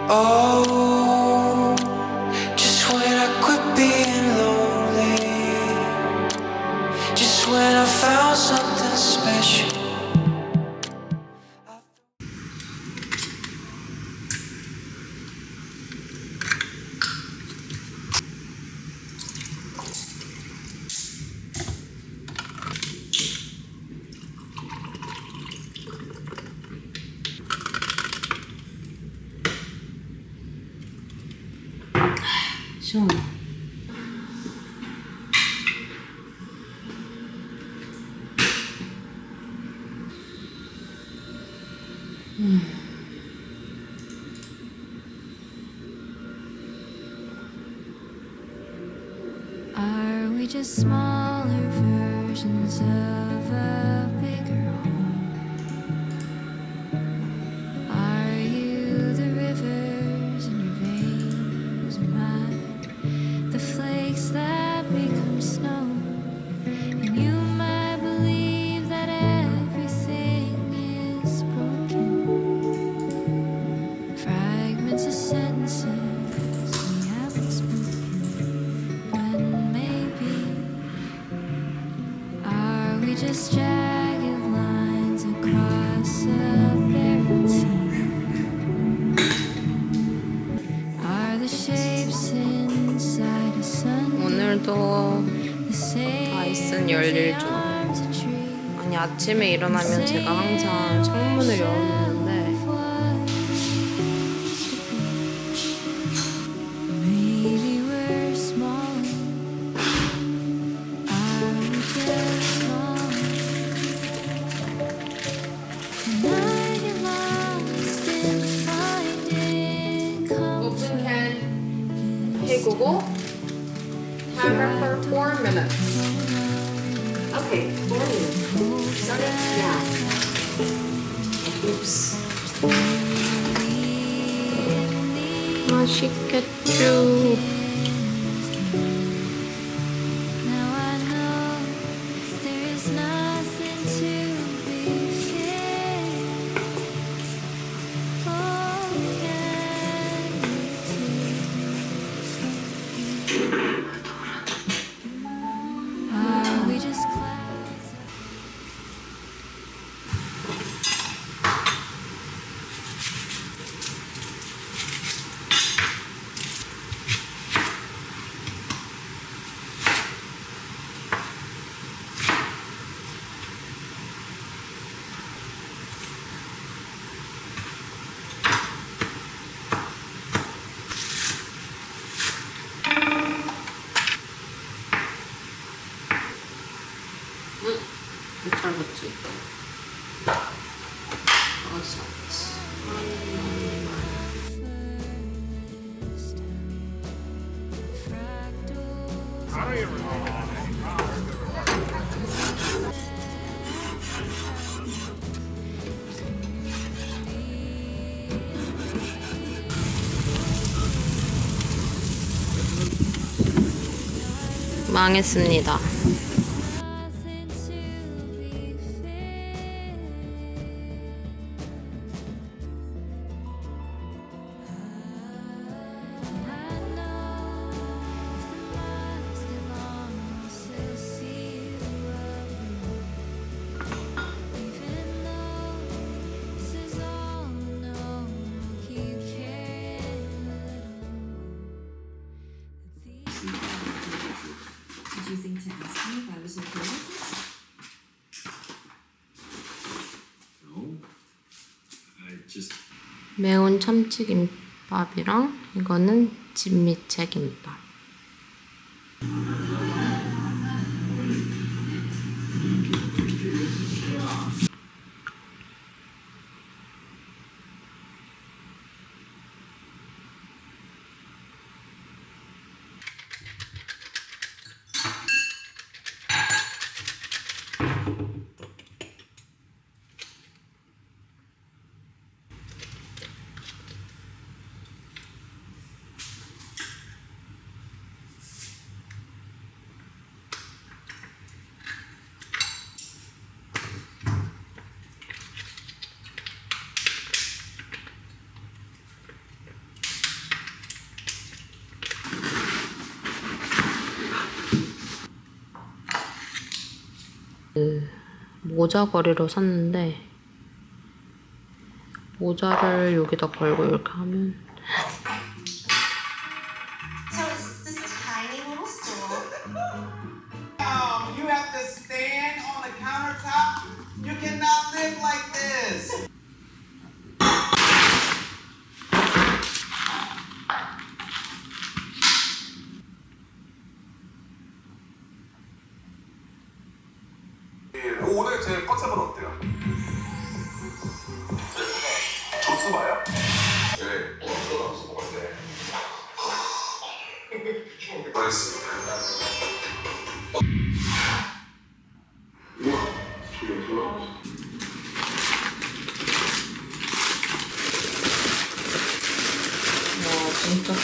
Oh, just when I quit being lonely, just when I found something special. 시원해. Are we just smaller versions of a bigger home? Are you the rivers in your veins, and mine the flakes that become snow? And you might believe that everything is broken, fragments of sentences we haven't spoken. But maybe, are we just jagged lines across a barren sea? Are the shapes inside a sun 오늘도 the same 아이슨 열일 중. arms a tree? 아니 아침에 일어나면 제가 항상 창문을 열어놓는데 Maybe we're small. Are we just small? And I get lost in finding comfort. 해구고 timer for 4 minutes. Okay, 4 minutes. Start it now. Oops. 맛있겠죠. Now I know there is nothing to be feared. Oh, can you? Are we just clouds? 못 잘랐지? 망했습니다. Nothing to be feared. I know if the miles get long, I'll still see you around. Even though this is all known, I'll keep carrying a little. Did you think to ask me if I was okay with this? No, I just 매운 참치김밥이랑 이거는 진미채 김밥. 모자걸이로 샀는데 모자를 여기다 걸고 이렇게 하면 So it's this tiny little stool. You have to stand on the countertop. You cannot live like this. 오늘 제 컨셉은 어때요? 조스바요? 네, 조스 먹었는데. 맛있습니다. 우와, 지금 좋아. 진짜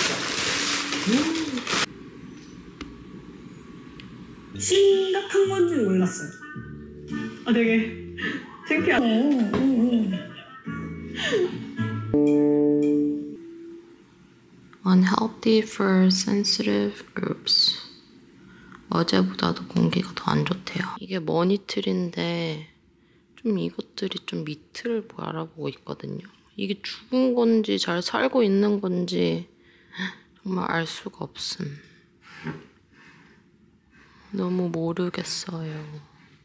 심각한 건지는 몰랐어요. 아, 되게 창피하네. Unhealthy for sensitive groups. 어제보다도 공기가 더 안 좋대요. 이게 머니틀인데 좀 이것들이 좀 밑을 알아보고 있거든요. 이게 죽은 건지 잘 살고 있는 건지 정말 알 수가 없음. 너무 모르겠어요.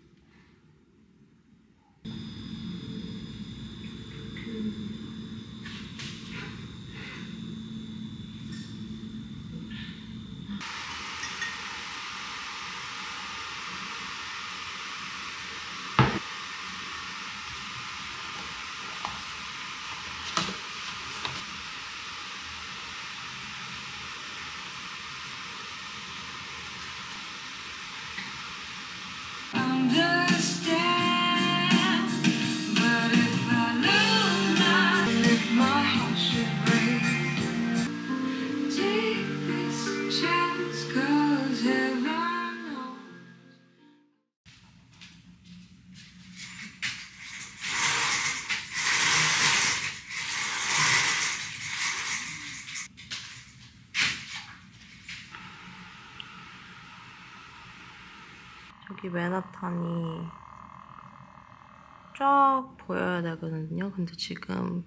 Understand, but if I lose my, if my heart should break, take this chance, 'cause heaven knows. 여기 맨하탄이 쫙 보여야 되거든요. 근데 지금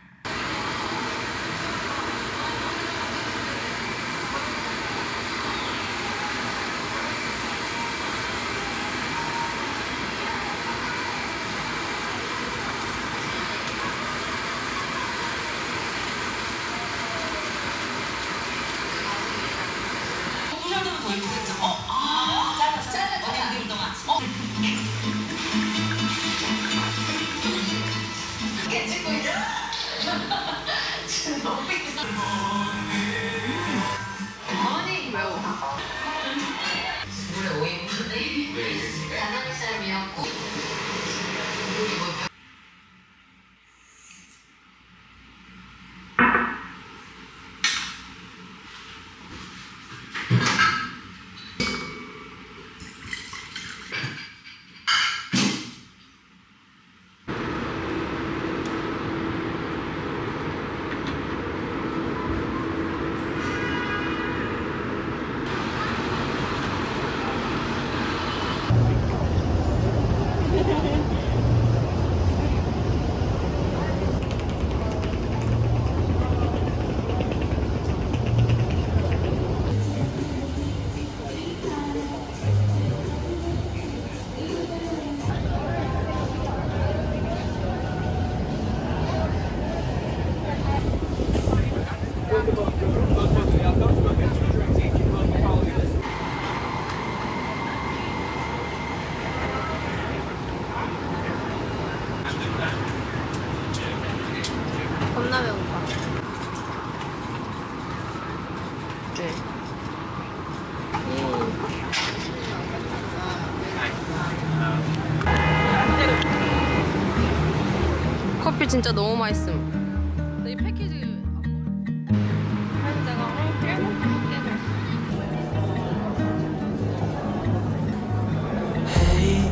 겁나 배고파. 네. 커피 진짜 너무 맛있음. 근데 이 패키지 내가 깨먹게 Hey,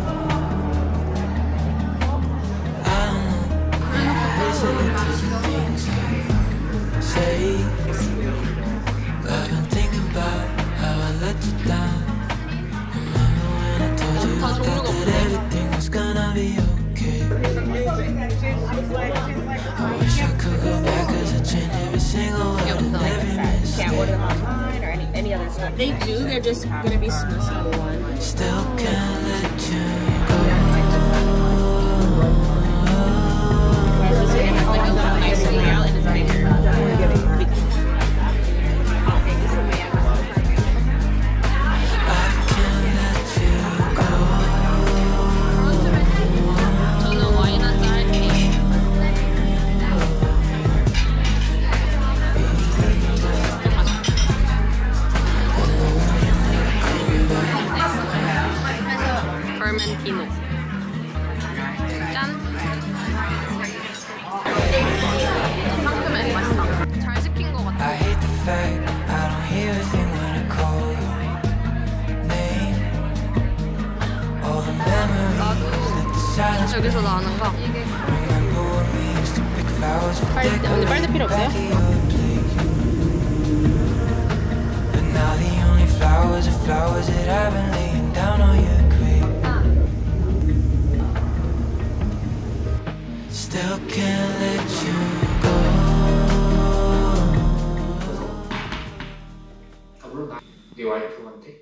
I'm listening to the things you say. I've been thinking about how I let you down. Remember when I told you I thought that everything was gonna be wish I could go back 'cause I changed every single word and every mistake. Can't order them online or any other stuff. They do. They're just gonna be smushed into one. Still can't let you go. This one has like a little nicer layout and it's bigger. 저는 와인 한잔 할게요. 버멘티노. 짠. 상큼해. 맛있다. 잘 시킨 것 같아. I hate the fact I don't hear a thing when I call your name. All the memories that the silence 여기서 나는 거. remember when we used to pick flowers for 언니 빨대 필요 없어요? But now the only flowers are flowers that I've been laying down on your grave. Still can't let you go. 네 와이프한테?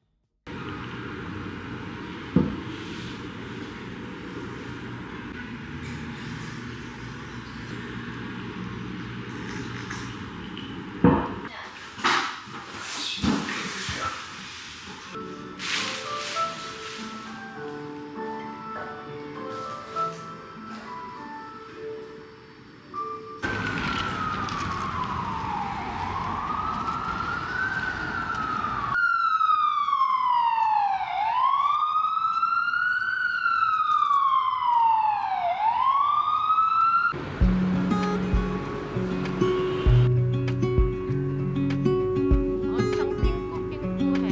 엄청 핑크핑크해.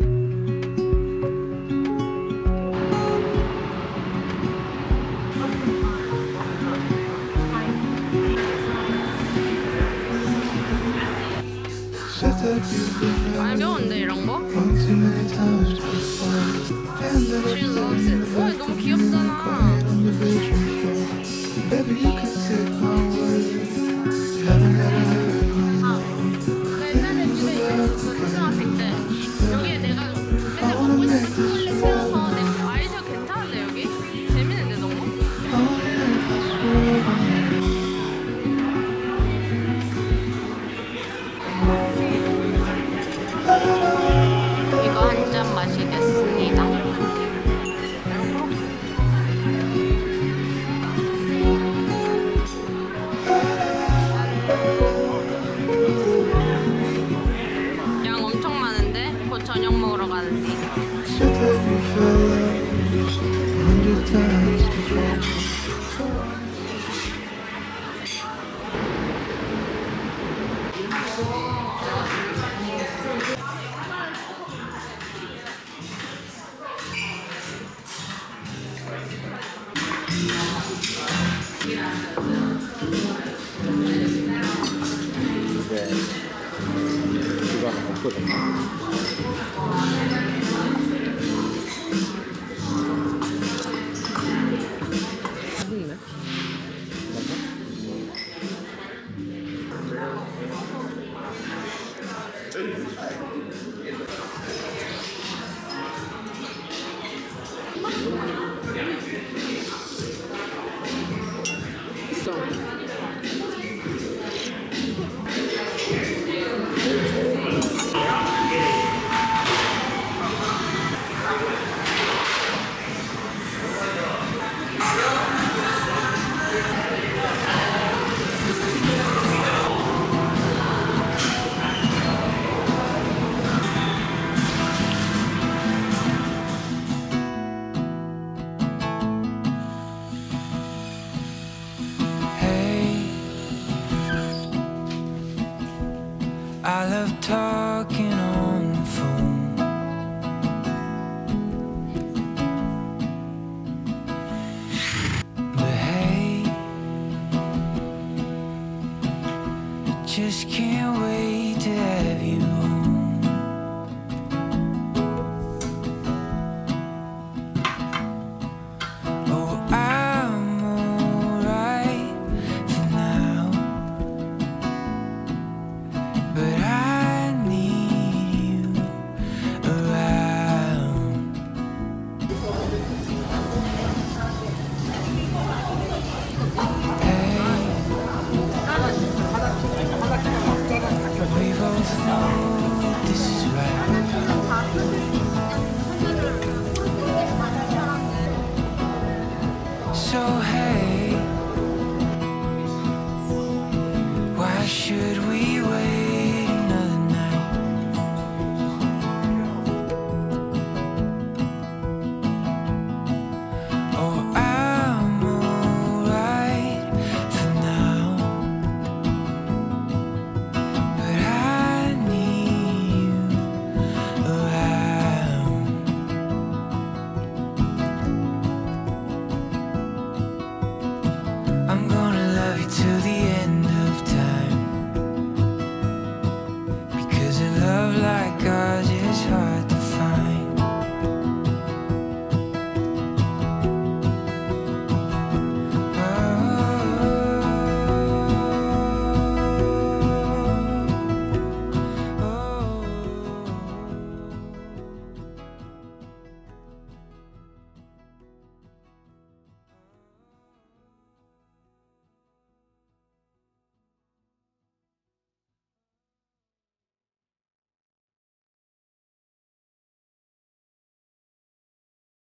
알려운데 이런 거? She loves it. 와 너무 귀엽잖아. 나 옛날에 집에 있었어 초등학생 때. 여기에 내가 맨날 먹고 싶은 초콜릿 세워서 내가 아이디어 괜찮은데 여기? 재밌는데 너무? 이거 한 잔 마시겠습니다. 양 엄청 많은데 곧 저녁 먹으러 가는데. 이거 하나 없거든. 맛있네. I love talking on the phone. But hey, I just can't wait to have you home. Oh, I'm hey, why should we